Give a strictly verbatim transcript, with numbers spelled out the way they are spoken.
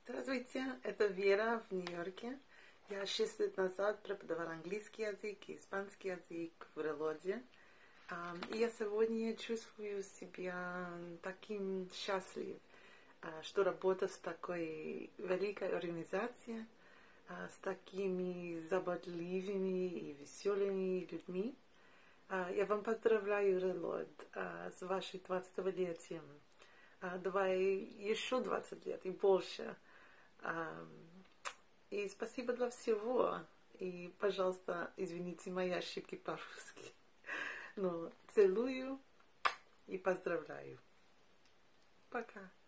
Здравствуйте, это Вера в Нью-Йорке. Я шесть лет назад преподавала английский язык и испанский язык в Релоде. И я сегодня чувствую себя таким счастливым, что работаю в такой великой организации, с такими заботливыми и веселыми людьми. Я вам поздравляю, Релод, с вашим двадцатилетием. Давай еще двадцать лет и больше. И спасибо для всего. И, пожалуйста, извините мои ошибки по-русски. Но целую и поздравляю. Пока.